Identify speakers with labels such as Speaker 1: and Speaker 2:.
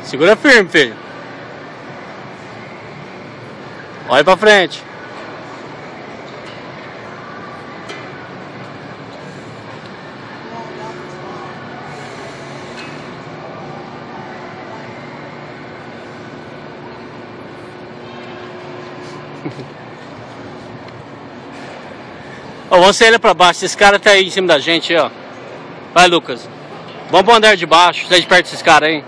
Speaker 1: Segura firme, filho. Olha pra frente. Ó, você olha pra baixo, esse cara tá aí em cima da gente, ó. Vai, Lucas. Vamos pro andar de baixo, sai de perto desses caras aí.